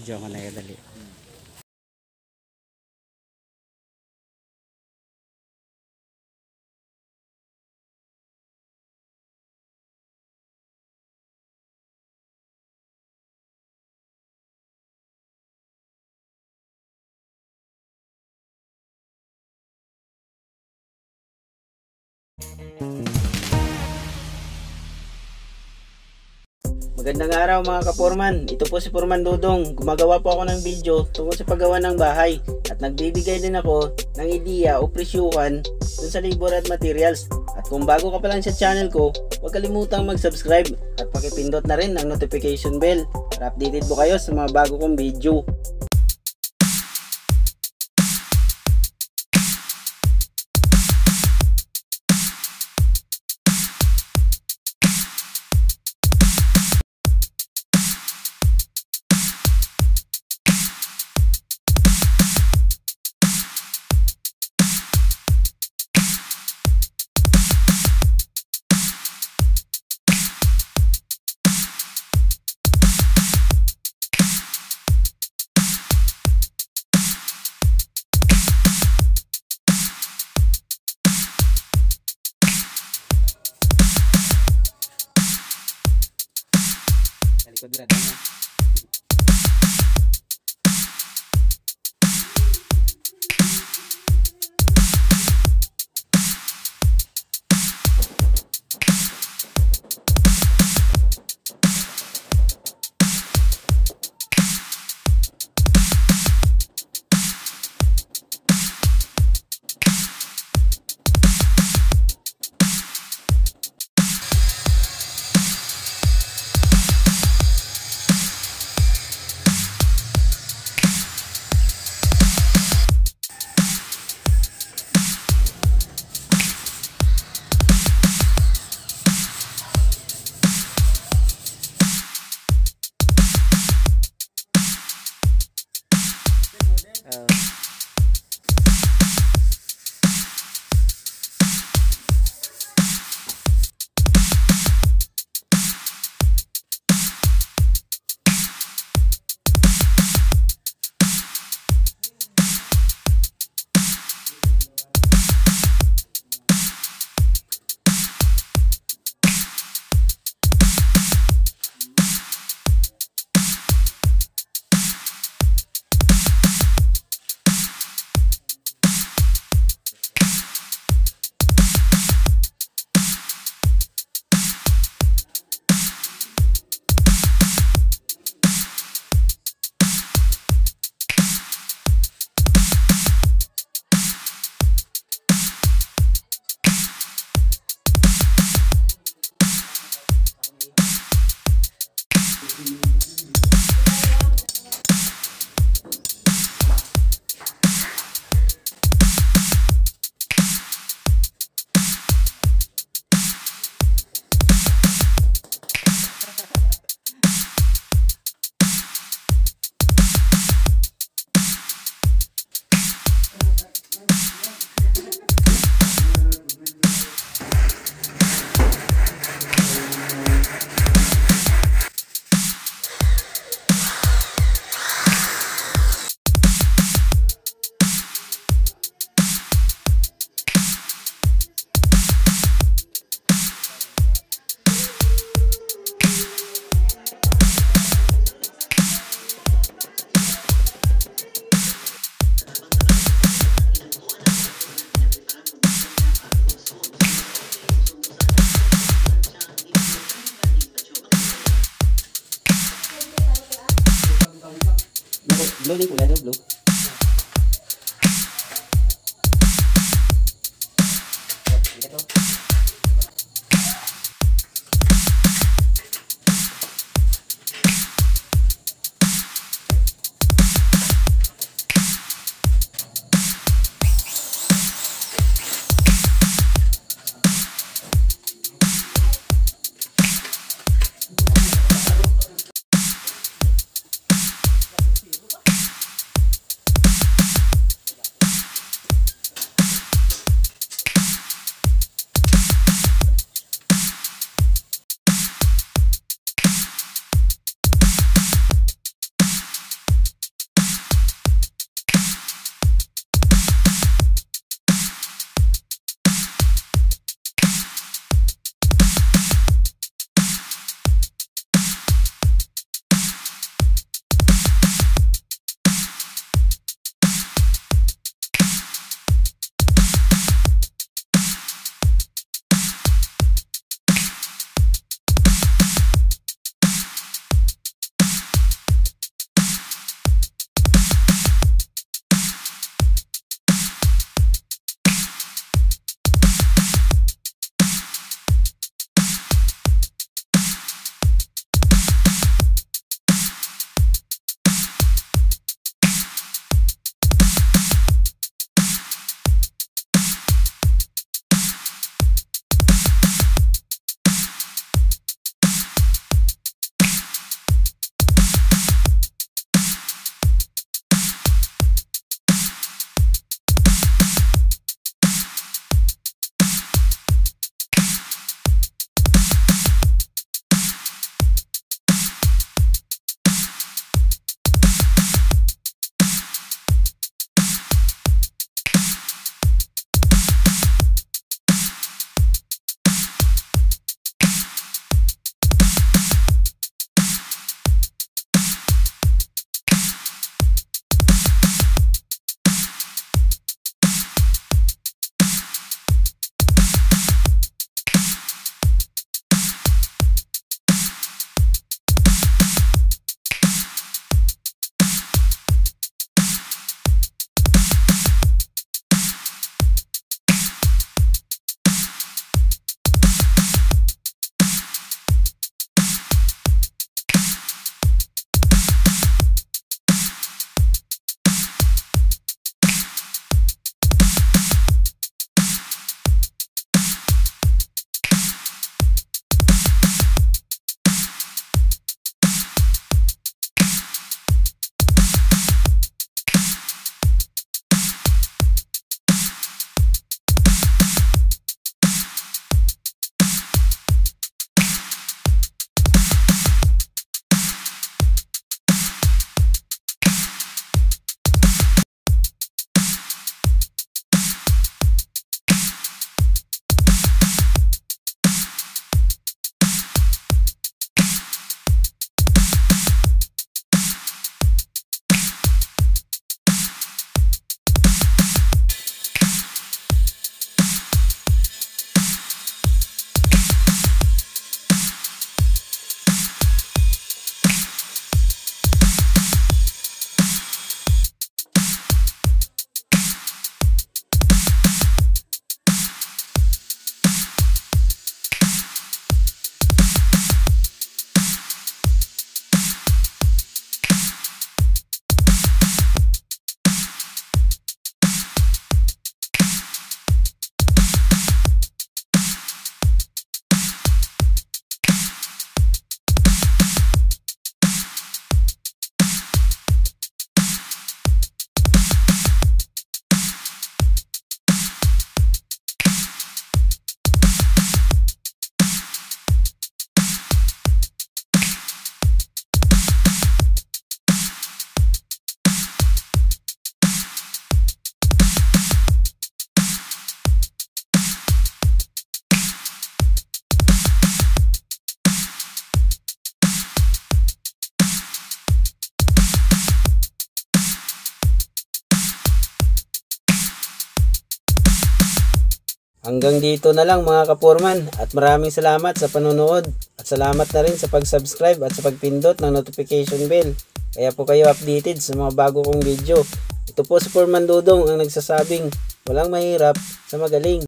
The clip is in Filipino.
Diyan ka na dali. Magandang araw mga ka-Foreman. Ito po si Foreman Dodong. Gumagawa po ako ng video tungkol sa paggawa ng bahay at nagbibigay din ako ng ideya o presyuhan dun sa labor at materials. At kung bago ka pa lang sa channel ko, huwag kalimutang mag-subscribe at pakipindot na rin ang notification bell para updated po kayo sa mga bago kong video. Kuadradanya. Blue din kulay blue. Hanggang dito na lang mga ka-foreman at maraming salamat sa panonood at salamat na rin sa pag-subscribe at sa pagpindot ng notification bell. Kaya po kayo updated sa mga bago kong video. Ito po si Foreman Dodong ang nagsasabing walang mahirap sa magaling.